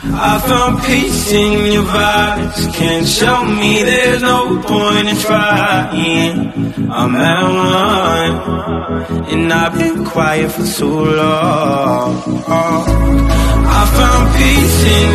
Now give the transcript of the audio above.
I found peace in your vibes. Can't show me there's no point in trying. I'm at one, and I've been quiet for too long. I found peace in